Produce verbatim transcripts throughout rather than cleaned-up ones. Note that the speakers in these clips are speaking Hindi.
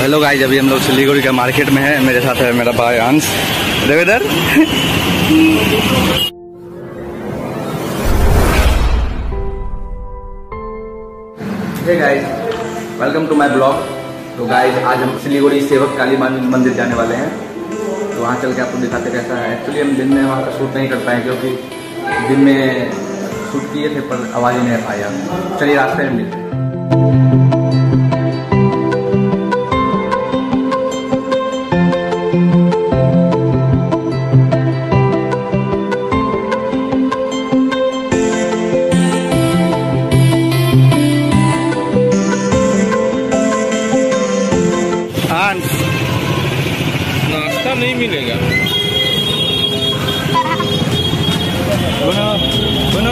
हेलो गाइस, अभी हम लोग सिलीगुड़ी का मार्केट में है। मेरे साथ है मेरा भाई अंश। देवेदर hey guys, welcome to my blog. तो गाइस, आज हम सिलीगुड़ी सेवक काली मंदिर जाने वाले हैं। तो वहाँ चल के आपको दिखाते कैसा है। एक्चुअली हम दिन में वहाँ का शूट नहीं कर पाए क्योंकि दिन में शूट किए थे पर आवाज़ ही नहीं आया। चलिए रास्ते में मिलते हैं। नाश्ता नहीं मिलेगा। बनो, बनो।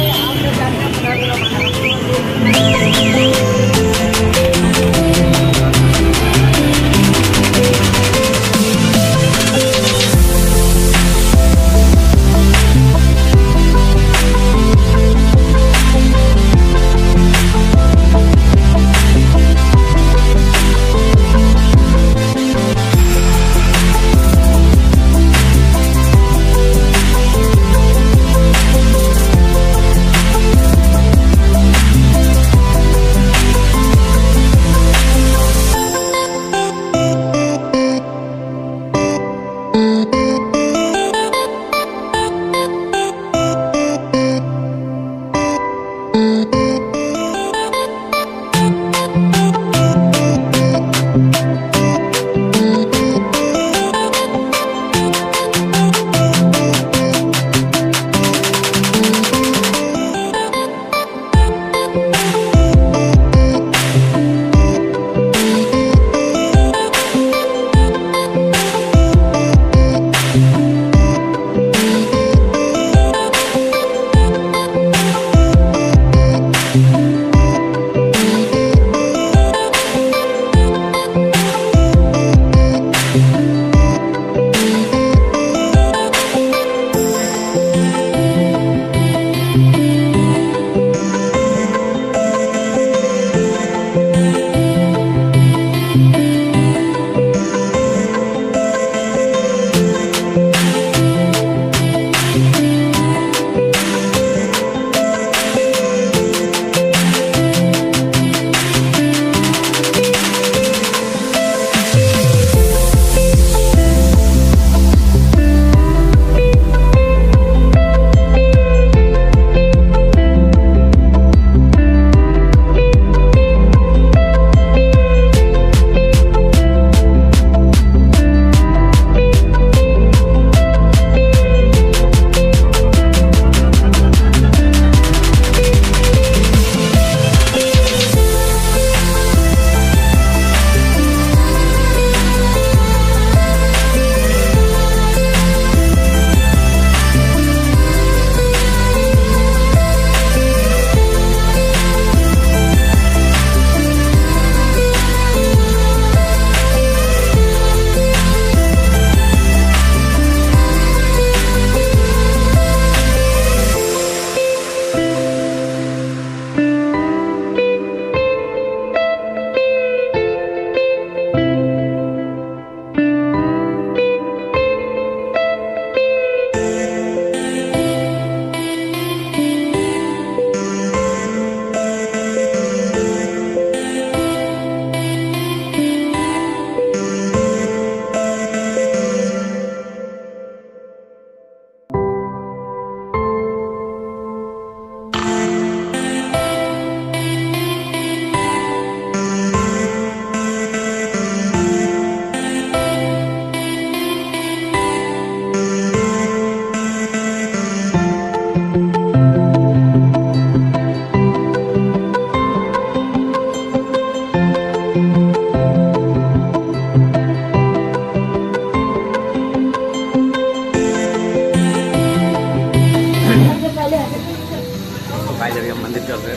जब हम मंदिर चल रहे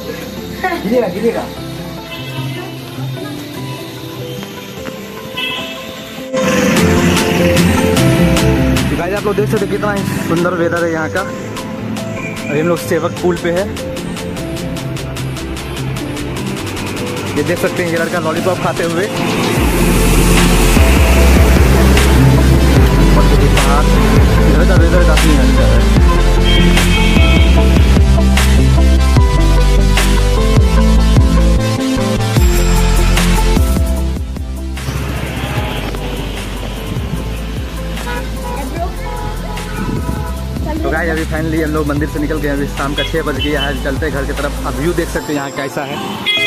हैं गिरेगा गिरेगा। गाइस, आप लोग देख सकते कितना सुंदर वेदर है यहाँ का। अभी हम लोग सेवक पुल पे है। ये देख सकते हैं ये लड़का लॉलीपॉप खाते हुए। इधर का वेदर काफी अच्छा है। तो गाइस अभी फाइनली हम लोग मंदिर से निकल गए। अभी शाम का छः बज गया है। चलते हैं घर की तरफ। अब व्यू देख सकते हैं यहाँ कैसा है।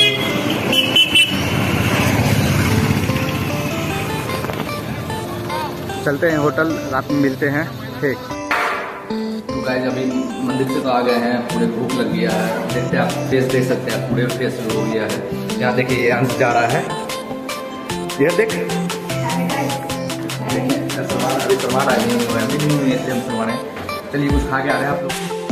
चलते हैं होटल, रात में मिलते हैं। ठीक। तो गाइस अभी मंदिर से तो आ गए हैं। पूरे भूख लग गया है। देखते हैं आप फेस देख सकते हैं। पूरे फेस हो गया है। यहाँ देखिए ये अंश जा रहा है। ये देख अभी सलमान नहीं हुआ है। इसलिए हम सलमान है। चलिए कुछ खा के आ रहे हैं आप लोग।